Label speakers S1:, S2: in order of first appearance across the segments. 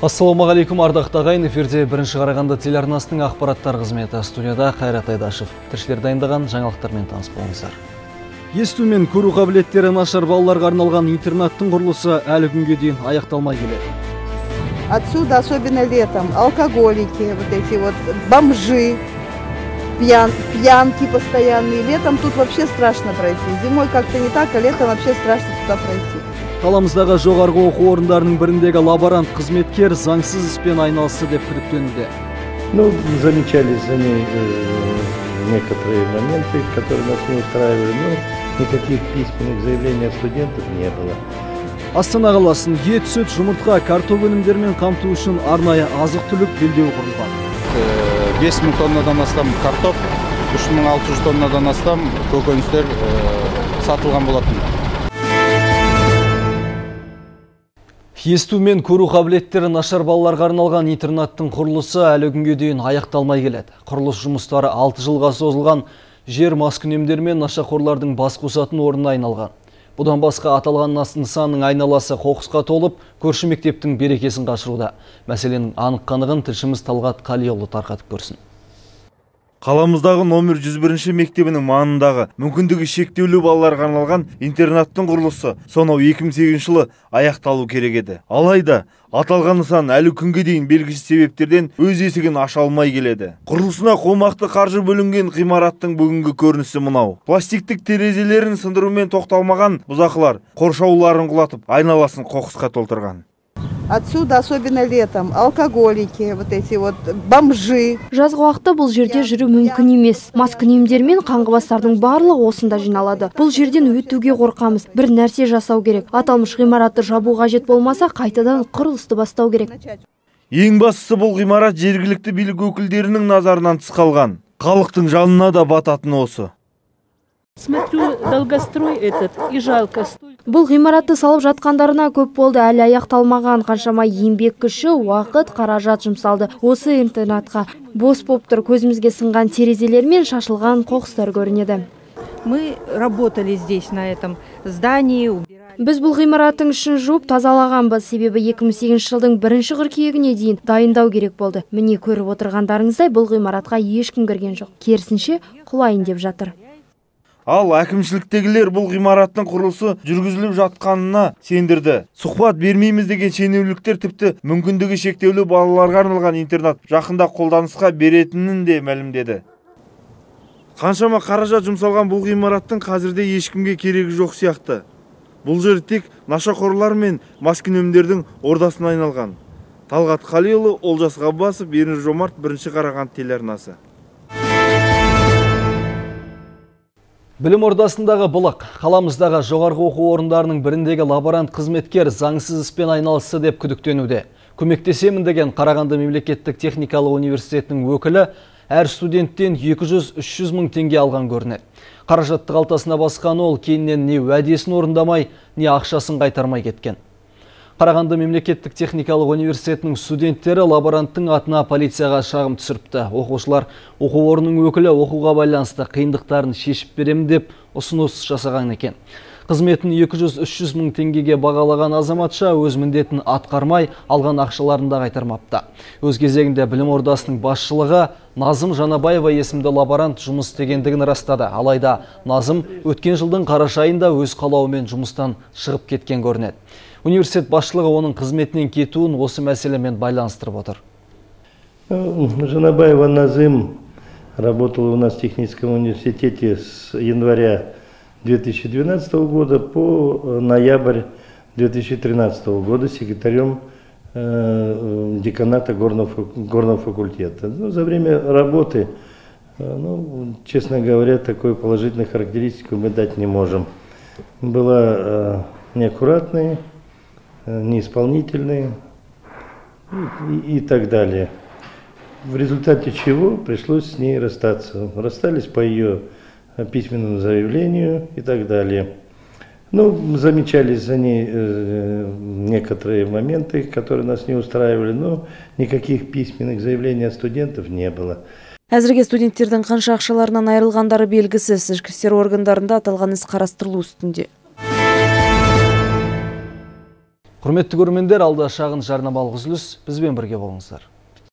S1: Ассалаумағалейкум, ардақты ағайын. Эфирде бірінші Қарағанды телеарнасының ақпараттар қызметі. Студияда Қайрат Айдашев. Тілшілер дайындаған жаңалықтармен таныс болыңыздар. Есту мен көру қабілеттері нашар балаларға арналған интернаттың құрылысы әлі күнге дейін аяқталмай келеді.
S2: Отсюда, особенно летом, алкоголики, вот эти вот бомжи, пьянки постоянные. Летом тут вообще страшно пройти. Зимой как-то не так, а летом вообще страшно туда пройти.
S1: Қаламыздағы жоғарғы оқу орындарының біріндегі лаборант қызметкер заңсыз іспен айналысты деп күдіктенуде.
S3: Замечались за ней некоторые моменты, которые нас не устраивали, но никаких письменных заявлений от студентов не было.
S1: Астана қаласын ет, сүт, жұмыртқа, картоп өнімдерімен қамту үшін арнайы азық-түлік белдеуі құрылған.
S4: 5000 тоннадан астам картоп, 3600 тоннадан астам көкөністер сатылған болатын.
S1: Есту мен көру қабілеттері нашар балаларға арналған интернаттың құрылысы әлі күнге дейін аяқталмай келеді. Құрылыс жұмыстары 6 жылға созылған, жер маскүнемдер мен нашақорлардың бас қосатын орнына айналған. Бұдан басқа аталған нысанның айналасы қоқысқа толып, көрші мектептің берекесін қашыруда. Мәселенің анық-қанығын тілшіміз Талғат Қалиұлы тарқатып көрсін.
S5: Қаламыздағы номер 101 мектебінің маңындағы мүмкіндігі шектеулі балаларға арналған интернаттың құрылысы сонау 2008 жылы аяқталу керек еді. Алайда аталған нысан әлі күнге дейін белгісіз себептерден өз есігін аша алмай келеді. Құрылысына қомақты қаржы бөлінген ғимараттың бүгінгі көрінісі мынау. Пластиктік терезелерін сындырумен тоқталмаған бұзақылар қоршауларын құлатып, айналасын қоқысқа толтырған.
S2: Отсюда, особенно летом, алкоголики, вот эти вот бомжи.
S6: Жазғы уақытта бұл жерде жүру мүмкін емес. Маскүнемдер мен қаңғыбастардың барлығы осында жиналады. Бұл жерден өтуге қорқамыз. Бір нәрсе жасау керек. Аталмыш ғимаратты жабу қажет болмаса, қайтадан құрылысты бастау керек.
S5: Ең бастысы бұл ғимарат жергілікті билік өкілдерінің назарынан тыс қалған. Халықтың жанына да бататын осы.
S7: Смотрю, долгострой этот и жалко.
S6: Бұл ғимаратты салып жатқандарына көп болды, әлі аяқталмаған. Қаншама еңбек күші, уақыт, қаражат жұмсалды. Осы интернатқа бос болып тұр, көзімізге сынған терезелер мен шашылған қоқыстар көрінеді.
S8: Мы работали здесь на этом здании.
S6: Біз бұл ғимараттың ішін жуып тазалағанбыз, себебі 2008 жылдың 1 қыркүйегіне дейін дайындау керек болды. Міне көріп отырғандарыңыздай бұл ғимаратқа ешкім кірген жоқ. Керісінше құлайын деп жатыр.
S5: Ал әкімшіліктегілер бұл ғимараттың құрылысы жүргізіліп жатқанына сендірді. Сұхбат бермейміз деген шенеуніктер тіпті мүмкіндігі шектеулі балаларға арналған интернат жақында қолданысқа беретінін де мәлімдеді. Қаншама қаражат жұмсалған бұл ғимараттың қазірде ешкімге керегі жоқ сияқты. Бұл жер тек нашақорлар мен маскүнемдердің ордасына айналған. Талғат Қалиұлы, Олжас Ғаббасов, Ернар Жомарт, бірінші Қарағанды телеарнасы.
S1: Білім ордасындағы бұлық, қаламыздағы жоғарғы оқу орындарының біріндегі лаборант қызметкер заңсыз іспен айналысты деп күдіктенуде. Көмектесемін деген Қарағанды мемлекеттік техникалық университетінің өкілі әр студенттен 200-300 мың теңге алған көрінеді. Қаражатты қалтасына басқан ол кейіннен не уәдесін орындамай, не ақшасын қайтармай кеткен. Қарағанды мемлекеттік техникалық университетінің студенттері лаборанттың атына полицияға шағым түсіріпті. Оқушылар оқу орнының өкілі оқуға байланысты қиындықтарын шешіп беремін деп ұсыныс жасаған екен. Қызметін 200-300 мың теңгеге бағалаған азаматша өз міндетін атқармай, алған ақшаларын да қайтармапты. Өз кезегінде білім ордасының басшылығы Назым Жанабаева есімді лаборант жұмыс істегендігін растады. Алайда Назым өткен жылдың қараша айында өз қалауымен жұмыстан шығып кеткен көрінеді. Университет басшылығы оның қызметінен кетуін осы мәселемен байланыстырып отыр.
S3: Жанабаева Назым работала у нас в техническом университете с января 2012 года по ноябрь 2013 года секретарем деканата горного факультета. За время работы, честно говоря, такой положительной характеристику мы дать не можем. Была неаккуратной, неисполнительной и так далее. В результате чего пришлось с ней расстаться. Расстались по ее письменному заявлению и так далее. Замечались за ней некоторые моменты, которые нас не устраивали, но никаких письменных заявлений от студентов не было.
S9: Әзірге студенттердің қанша ақшаларынан айырылғандары белгісіз. Ішкі істер органдарында аталған іс қарастырылу үстінде.
S1: Құрметті көрермендер, алда шағын жарнамалық үзіліс, бізбен бірге болыңыздар.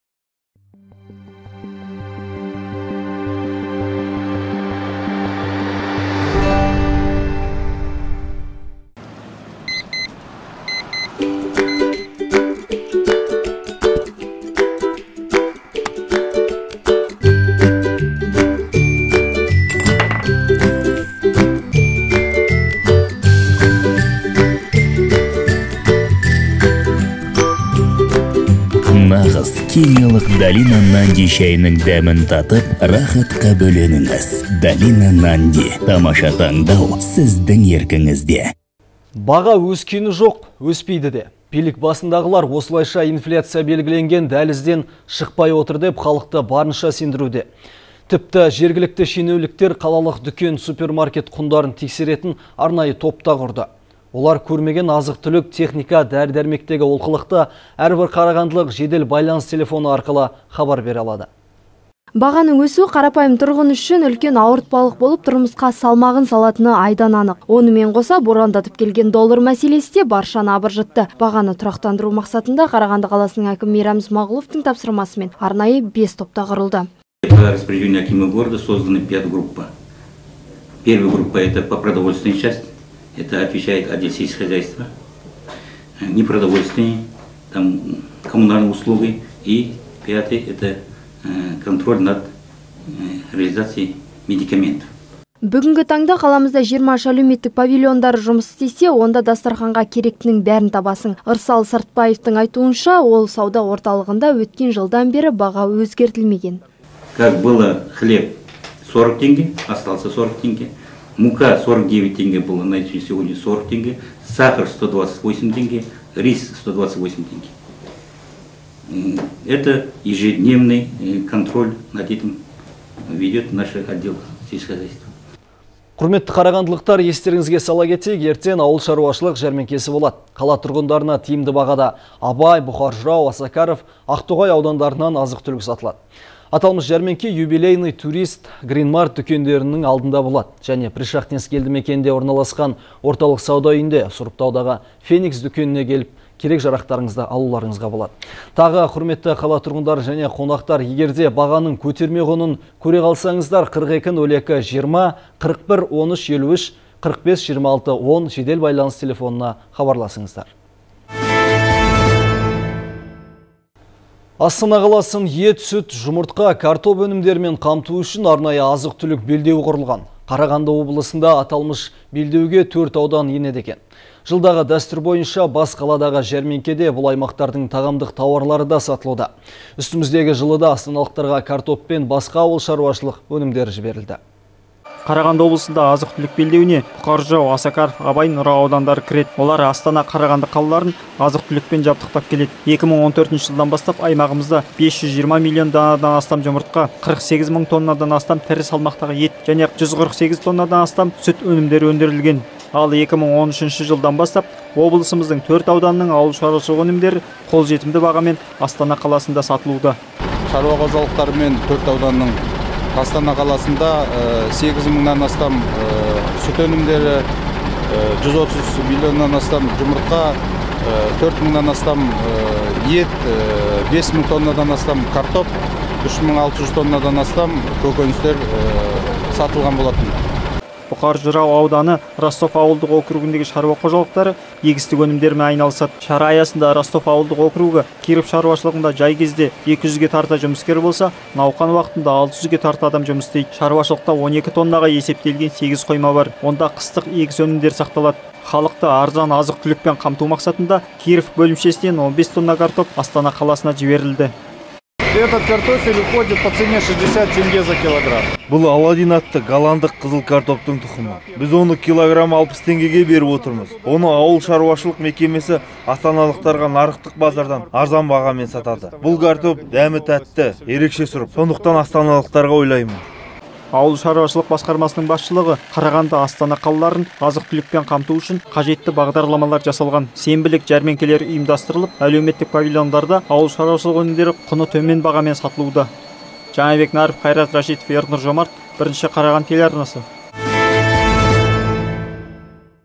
S10: Нағыз кениялық Долина Нанди шайының дәмін татып, рахатқа бөленіңіз. Долина Нанди, тамаша таңдау сіздің еркіңізде.
S1: Баға өскені жоқ, өспейді де. Билік басындағылар осылайша инфляция белгіленген дәлізден шықпай отыр деп халықты барынша сендіруде. Тіпті жергілікті шенеуліктер қалалық дүкен супермаркет құндарын тексеретін арнайы топта құрды. Олар көрмеген азық-түлік, техника, дәрі-дәрмектегі олқылықты әрбір қарағандылық жедел байланыс телефоны арқылы хабар бере алады.
S6: Бағаның өсуі қарапайым тұрғын үшін үлкен ауыртпалық болып, тұрмысқа салмағын салатыны айдан анық. Онымен қоса борандатып келген доллар мәселесі де баршаны абыржытты. Бағаны тұрақтандыру мақсатында Қарағанды қаласының әкімі Мейрам Исмағұловтың тапсырмасымен арнайы 5 топта құрылды.
S11: По распоряжению акима города созданы 5 группа. Первая группа это по продовольственной части. Это отвечает отдел сельскохозяйства, непродовольственные, там, коммунальные услуги. И 5 это контроль над реализацией медикаментов.
S6: Бүгінгі таңда қаламызда 20 әлеуметтік павильондар жұмыс істесе, онда дастарханға керектінің бәрін табасың. Ырсал Сартбаевтың айтуынша, ол сауда орталығында өткен жылдан бері баға өзгертілмеген.
S11: Как было хлеб 40 тенге, остался 40 тенге. Мука 49 тенге было, найти сегодня 40 тенге. Сахар 128 тенге, рис 128 тенге. Это ежедневный контроль над этим ведет наш отдел сельскохозяйства.
S1: Құрметті қарағандылықтар, естеріңізге сала кетейік, ертең ауыл шаруашылық жәрмеңкесі болады. Қала тұрғындарына тиімді бағада Абай, Бұқар Жырау, Осакаров, Ақтоғай аудандарынан азық-түлік сатылады. Аталмыш жәрмеңке юбилейный турист Гринмарт дүкендерінің алдында болады. Және Пришахтинск елді мекенде орналасқан орталық сауда үйінде Сұрыптаудағы Феникс дүкеніне келіп, керек жарақтарыңызды алуларыңызға болады. Тағы құрметті қала тұрғындары және қонақтар, егерде бағаның көтерме құнын көре қалсаңыздар, 42 02 20 41 13 53 45 26 10 жедел байланыс телефонына хабарласыңыздар. Астана қаласын ет, сүт, жұмыртқа, картоп өнімдерімен қамту үшін арнайы азық-түлік белдеуі құрылған. Қарағанды облысында аталмыш белдеуге 4 аудан енеді екен. Жылдағы дәстүр бойынша бас қаладағы жәрмеңкеде бұл аймақтардың тағамдық тауарлары да сатылуда. Үстіміздегі жылыда астаналықтарға картоп пен басқа ауыл шаруашылық өнімдері жіберілді.
S12: Қарағанды облысында азық-түлік белдеуіне Бұқар Жырау, Осакаров, Абай, Нұра аудандары кіреді. Олар Астана, Қарағанды қалаларын азық-түлікпен жабдықтап келеді. 2014 жылдан бастап аймағымызда 520 миллион данадан астам жұмыртқа, 48 мың тоннадан астам тірі салмақтағы ет және 148 тоннадан астам сүт өнімдері өндірілген. Ал 2013 жылдан бастап облысымыздың 4 ауданының ауыл шаруашылық өнімдері қолжетімді бағамен Астана қаласында сатылуда.
S4: Шаруа қожалықтары мен 4 ауданның Астана қаласында 8 мыңнан астам сүт өнімдері, 130 миллионнан астам жұмыртқа, 4 мыңнан астам ет, 5 мың тоннадан астам картоп, 3600 тоннадан астам көкөністер сатылған болатын.
S12: Бұқар Жырау ауданы Ростов ауылдық округіндегі шаруа қожалықтары егістік өнімдерімен айналысады. Шара аясында Ростов ауылдық округі Киров шаруашылығында жай кезде 200-ге тарта жұмыскер болса, науқан уақытында 600-ге тарта адам жұмыс істейді. Шаруашылықта 12 тоннаға есептелген 8 қойма бар. Онда қыстық егіс өнімдер сақталады. Халықты арзан азық-түлікпен қамту мақсатында Киров бөлімшесінен 15 тонна картоп Астана қаласына жіберілді.
S13: Этот картофель уходит по цене 60 тенге за килограмм.
S5: Бұл Аладдин атты голландық қызыл картоптың тұқымы. Біз оны килограмм 60 теңгеге беріп отырмыз. Оны ауыл шаруашылық мекемесі астаналықтарға нарықтық базардан арзан бағамен сатады. Бұл картоп дәмі тәтті, ерекше сұрып. Сондықтан астаналықтарға ойлаймын.
S12: Ауыл шаруашылық басқармасының басшылығы Қарағанды, Астана қалаларын азық-түлікпен қамту үшін қажетті бағдарламалар жасалған. Сенбілік жәрмеңкелер ұйымдастырылып, әлеуметтік павильондарда ауыл шаруашылық өнімдері құны төмен бағамен сатылуда. Жаңабек Нарып, Қайрат Рашитов, Ернұр Жомарт, бірінші Қарағанды телеарнасы.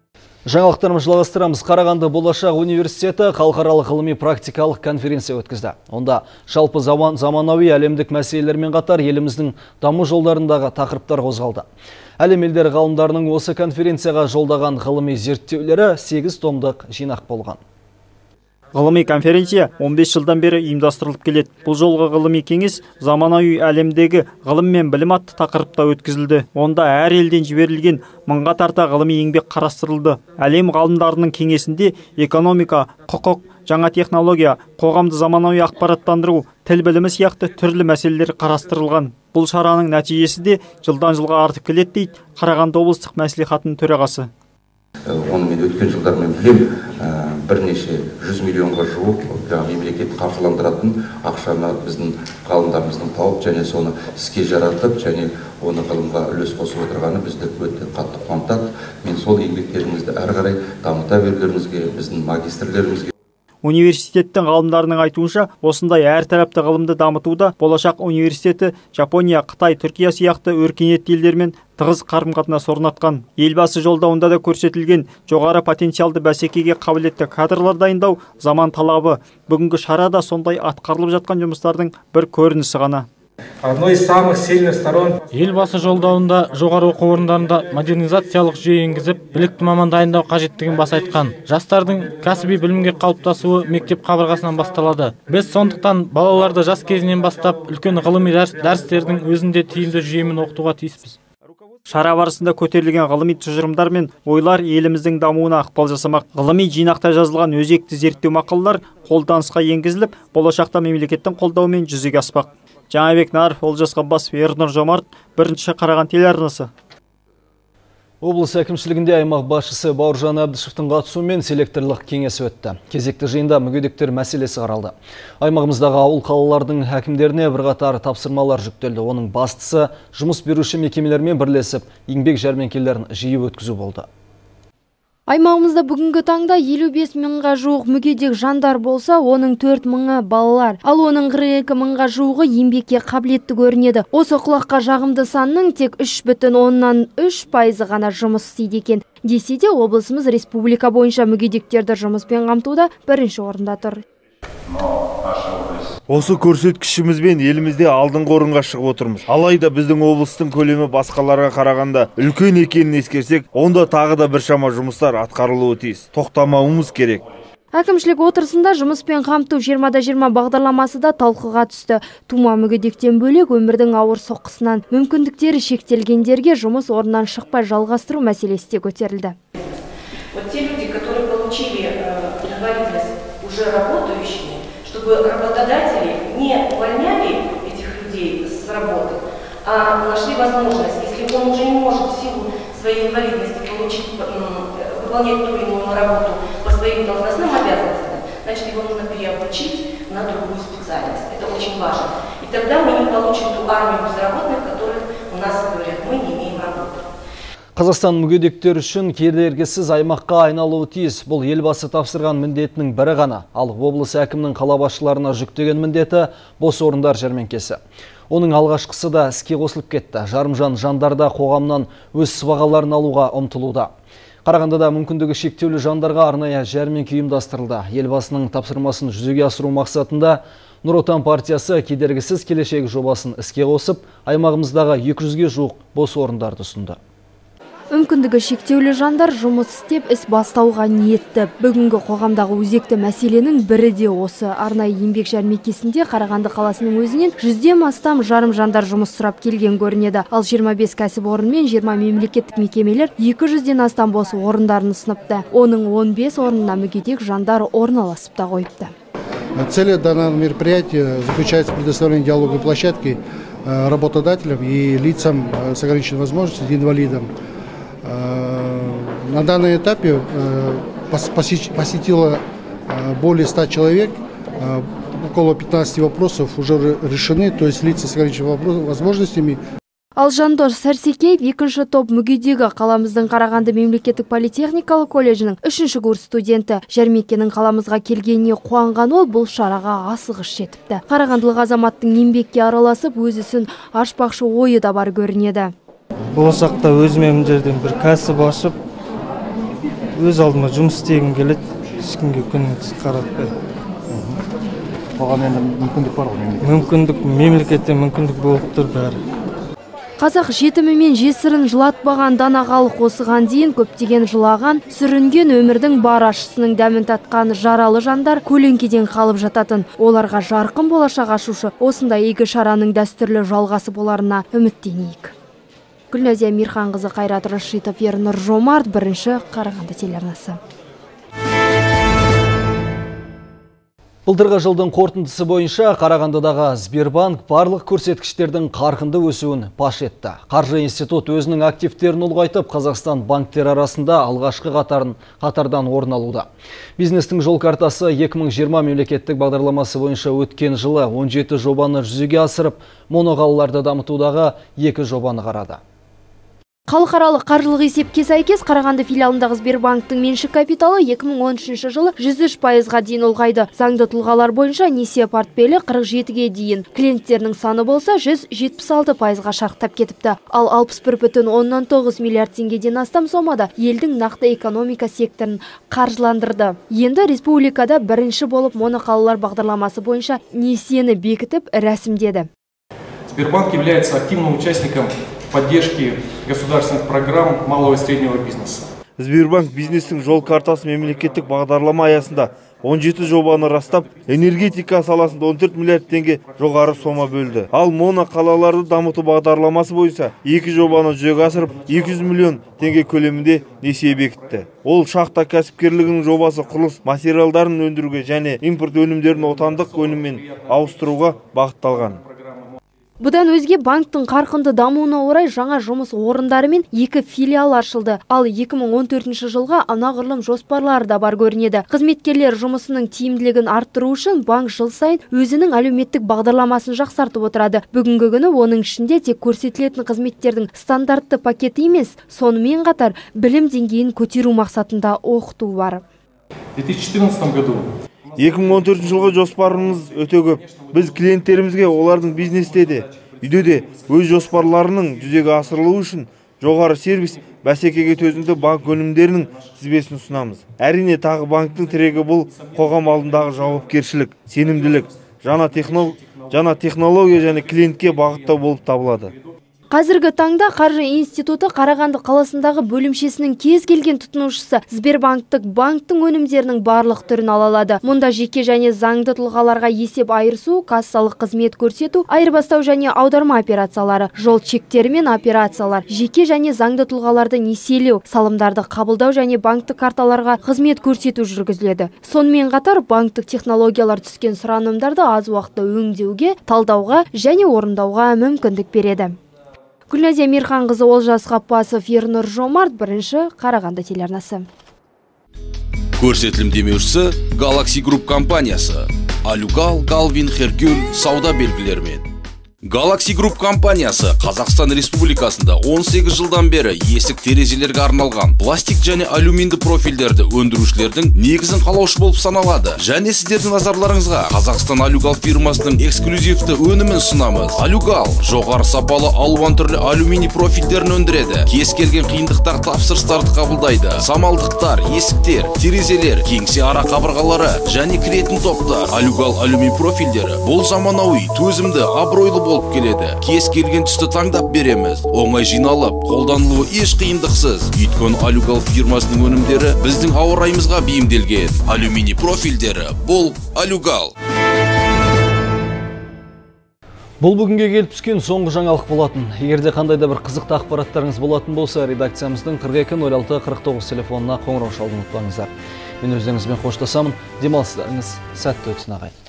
S1: Жаңалықтарымыз жалғастырамыз. Қарағанды Болашақ университеті халықаралық ғылыми практикалық конференция өткізді. Онда жалпы заманауи әлемдік мәселелермен қатар еліміздің даму жолдарындағы тақырыптар қозғалды. Әлем елдері ғалымдарының осы конференцияға жолдаған ғылыми зерттеулері 8 томдық жинақ болған.
S12: Ғылыми конференция 15 жылдан бері ұйымдастырылып келеді. Бұл жолғы ғылыми кеңес заманауи әлемдегі ғылым мен білім атты тақырыпта өткізілді. Онда әр елден жіберілген мыңға тарта ғылыми еңбек қарастырылды. Әлем ғалымдарының кеңесінде экономика, құқық, жаңа технология, қоғамды заманауи ақпараттандыру, тіл білімі сияқты түрлі мәселелер қарастырылған. Бұл шараның нәтижесі де жылдан жылға артып келеді дейді Қарағанды облыстық мәслихатының төрағасы.
S14: Онымен өткен жылдармен білем, бірнеше 100 миллионға жуық мемлекет қаржыландыратын ақшаны біздің ғалымдарымыздың тауып, және соны іске жаратып, және оны ғылымға үлес қосып отырғаны бізді өте қатты қуантады. Мен сол еңбектеріңізді әрі қарай дамыта берулеріңізге, біздің магистрлерімізге.
S12: Университеттің ғалымдарының айтуынша, осындай әртарапты ғылымды дамытуда Болашақ университеті Жапония, Қытай, Түркия сияқты өркениетті елдермен тығыз қарым-қатынас орнатқан. Елбасы жолдауында да көрсетілген жоғары потенциалды бәсекеге қабілетті кадрлар дайындау заман талабы. Бүгінгі шарада сондай атқарылып жатқан жұмыстардың бір көрінісі ғана.
S15: Одной из самых сильных сторон.
S16: Елбасы жолдауында жоғары оқу орындарында модернизациялық жүйе енгізіп, білікті маман дайындау қажеттігін баса айтқан. Жастардың кәсіби білімге қалыптасуы мектеп қабырғасынан басталады. Біз сондықтан балаларды жас кезінен бастап үлкен ғылыми дәрістердің өзінде тиімді жүйемен оқытуға тиіспіз.
S12: Шара барысында көтерілген ғылыми тұжырымдар мен ойлар еліміздің дамуына ықпал жасамақ. Ғылыми жинақта жазылған өзекті зерттеу мақалалар қолданысқа енгізіліп, болашақта мемлекеттің қолдауымен жүзеге аспақ. Жаңабек Наров, Олжас Ғаббасов, Ернұр Жомарт, бірінші Қараған телеарнасы.
S1: Облыс әкімшілігінде аймақ басшысы Бауыржан Әбдішевтің қатысуымен селекторлық кеңес өтті. Кезекті жиында мүгедектер мәселесі қаралды. Аймағымыздағы ауыл қалалардың әкімдеріне бірқатар тапсырмалар жүктелді. Оның бастысы жұмыс беруші мекемелермен бірлесіп, еңбек жәрмеңкелерін жиі өткізу болды.
S6: Аймағымызда бүгінгі таңда 55 мыңға жуық мүгедек жандар болса, оның 4 мыңы балалар, ал оның 42 мыңға жуығы еңбекке қабілетті көрінеді. Осы құлаққа жағымды санның тек 3,3% ғана жұмыс істейді екен. Десе де, облысымыз республика бойынша мүгедектерді жұмыспен қамтуда бірінші орында тұр.
S5: Осы көрсеткішімізбен елімізде алдыңғы орынға шығып отырмыз. Алайда біздің облыстың көлемі басқаларға қарағанда үлкен екенін ескерсек, онда тағы да біршама жұмыстар атқарылуы тиіс. Тоқтамауымыз керек.
S6: Әкімшілік отырысында жұмыспен қамту 20-20 бағдарламасы да талқыға түсті. Тума мүгедектен бөлек өмірдің ауыр соққысынан мүмкіндіктері шектелгендерге жұмыс орнынан шықпай жалғастыру мәселесі де көтерілді.
S17: Вот те люди, которые получили инвалидность, уже работающие, чтобы работодатели не увольняли этих людей с работы, а нашли возможность, если он уже не может в силу своей инвалидности выполнять ту или иную работу по своим должностным обязанностям, значит, его нужно переобучить на другую специальность. Это очень важно. И тогда мы не получим ту армию безработных, которых у нас говорят, мы не имеем работы.
S1: Қазақстан мүгедектер үшін кедергісіз аймаққа айналуы тиіс. Бұл елбасы тапсырған міндетінің бірі ғана. Ал облыс әкімнің қала басшыларына жүктеген міндеті бос орындар жәрмеңкесі. Оның алғашқысы да іске қосылып кетті. Жарымжан жандарда қоғамнан өз сыбағаларын алуға ұмтылуда. Қарағандыда мүмкіндігі шектеулі жандарға арнайы жәрмеңке ұйымдастырылды. Елбасының тапсырмасын жүзеге асыру мақсатында Нұр Отан партиясы кедергісіз келешек жобасын іске қосып, аймағымыздағы 200-ге жуық бос орындарды ұсынды.
S6: Мүмкіндігі шектеулі жандар жұмыс істеп іс бастауға ниетті. Бүгінгі қоғамдағы өзекті мәселенің бірі де осы. Арнайы еңбек жәрмеңкесінде Қарағанды қаласының өзінен 100-ден астам жарым жандар жұмыс сұрап келген көрінеді. Ал 25 кәсіпорын мен 20 мемлекеттік мекемелер 200-ден астам бос орындарын ұсыныпты. Оның 15 орнына мүгедек жандар орналасып та қойыпты.
S18: Цель данного мероприятия заключается в предоставлении диалоговой площадки работодателям и лицам с ограниченной возможностью, инвалидам. На данном этапе посетило более 100 человек, около 15 вопросов уже решены, то есть лица с ограниченными возможностями.
S6: Ал Жандос Сәрсекеев екінші топ мүгедегі қаламыздың Қарағанды мемлекеттік политехникалық колледжінің 3-ші курс студенті. Жәрмеңкенің қаламызға келгеніне қуанған ол бұл шараға асығыс жетіпті. Қарағандылық азаматтың еңбекке араласып, өз ісін ашпақшы ойы да бар көрінеді.
S19: Болашақта өзіме міндеттерден бір кәсіп ашып,
S16: өз алдыма жұмыс істегім келеді, ешкімге күнімді қаратпай.
S13: Оған енді мүмкіндік бар ғой?
S16: Мүмкіндік, мемлекетте мүмкіндік болып тұр бәрі.
S6: Қазақ жетімі мен жесірін жылатпаған данағалық осыған дейін көптеген жылаған, сүрінген өмірдің бар ащысының дәмін татқан жаралы жандар көлеңкеден қалып жататын. Оларға жарқын болашақ ашушы осындай игі шараның дәстүрлі жалғасы боларына үміттенейік. Гүлназия Мирханқызы, Қайрат Рашитов, Ернұр Жомарт, бірінші Қарағанды телеарнасы.
S1: Былтырғы жылдың қорытындысы бойынша Қарағандыдағы Сбербанк барлық көрсеткіштердің қарқынды өсуін паш етті. Қаржы институт өзінің активтерін ұлғайтып, Қазақстан банктер арасында алғашқы қатардан орын алуда. Бизнестің жол картасы 2020 мемлекеттік бағдарламасы бойынша өткен жылы 17 жобаны жүзеге асырып, моноқалаларды дамытудағы 2 жобаны қарады.
S6: Халықаралық қаржылық есепке сәйкес Қарағанды филиалындағы Сбербанктың меншік капиталы 2013 жылы 103%-ға дейін ұлғайды. Заңды тұлғалар бойынша несие портфелі 47-ге дейін. Клиенттерінің саны болса 176%-ға шарықтап кетіпті. Ал 61,9 миллиард теңгеден астам сомада елдің нақты экономика секторын қаржыландырды. Енді республикада бірінші болып моноқалалар бағдарламасы бойынша несиені бекітіп рәсімдеді.
S19: Сбербанк является активным участником поддержки государственных программ малого и среднего бизнеса.
S5: Сбербанк бизнестің жол картасы мемлекеттік бағдарлама аясында 17 жобаны растап, энергетика саласында 14 миллиард теңге жоғары сома бөлді. Ал моноқалаларды дамыту бағдарламасы бойынша 2 жобаны жүзеге асырып, 200 миллион теңге көлемінде несие бекітті. Ол шахта кәсіпкерлігінің жобасы құрылыс материалдарын өндіруге және импорт өнімдерін отандық өніммен ауыстыруға бағытталған.
S6: Бұдан өзге банктың қарқынды дамуына орай жаңа жұмыс орындары мен 2 филиал ашылды. Ал 2014 жылға анағұрлым жоспарлары да бар көрінеді. Қызметкерлер жұмысының тиімділігін арттыру үшін банк жыл сайын өзінің әлеуметтік бағдарламасын жақсартып отырады. Бүгінгі күні оның ішінде тек көрсетілетін қызметтердің стандартты пакеті емес, сонымен қатар білім деңгейін көтеру мақсатында оқыту бар.
S19: В 2014 году
S5: 2014 жылғы жоспарымыз өте көп. Біз клиенттерімізге олардың бизнесте де, үйде де өз жоспарларының жүзеге асырылуы үшін жоғары сервис, бәсекеге төзімді банк өнімдерінің тізбесін ұсынамыз. Әрине тағы банктың тірегі бұл қоғам алдындағы жауапкершілік, сенімділік, жаңа технология және клиентке бағыттау болып табылады.
S6: Қазіргі таңда Қаржы институты Қарағанды қаласындағы бөлімшесінің кез келген тұтынушысы Сбербанктық банктың өнімдерінің барлық түрін ала алады. Мұнда жеке және заңды тұлғаларға есеп айырысу, кассалық қызмет көрсету, айырбастау және аударма операциялары, жол чектері мен операциялар, жеке және заңды тұлғаларды несиелеу, салымдарды қабылдау және банктық карталарға қызмет көрсету жүргізіледі. Сонымен қатар банктық технологиялар түскен сұранымдарды аз уақытта өңдеуге, талдауға және орындауға мүмкіндік береді. Гүлназия Мирханқызы, Олжас Ғаппасов, Ернұр Жомарт, бірінші Қарағанды телеарнасы.
S20: Көрсетілім демеушісі Galaxy Group компаниясы. Алюгал, Галвин, Херкюль сауда белгілерімен. Galaxy Group компаниясы Қазақстан Республикасында 18 жылдан бері есік терезелерге арналған пластик және алюминді профильдерді өндірушілердің негізін қалаушы болып саналады. Және сіздердің назарларыңызға Қазақстан Алюгал фирмасының эксклюзивті өнімін ұсынамыз. Алюгал жоғары сапалы алуан түрлі алюминий профильдерін өндіреді. Кез келген қиындықтар тапсырыстарды қабылдайды. Самалдықтар, есіктер, терезелер, кеңсе ара қабырғалары және кіретін топтар. Алюгал алюминий профильдері бұл заманауи, төзімді, абыройлы болып келеді. Кез келген түсті таңдап береміз. Оңай жиналып, қолданылуы еш қиындықсыз. Өйткені Алюгал фирмасының өнімдері біздің ауа райымызға бейімделген. Алюминий профильдері бұл Алюгал.
S1: Бұл бүгінге келіп түскен соңғы жаңалық болатын. Егерде қандайда бір қызықты ақпараттарыңыз болатын болса, редакциямыздың 42-06-49 телефонына қоңырау шалуды ұмытпаңыздар. Мен өздеріңізбен қоштасамын. Демалыстарыңыз сәтті өтсін ағайын.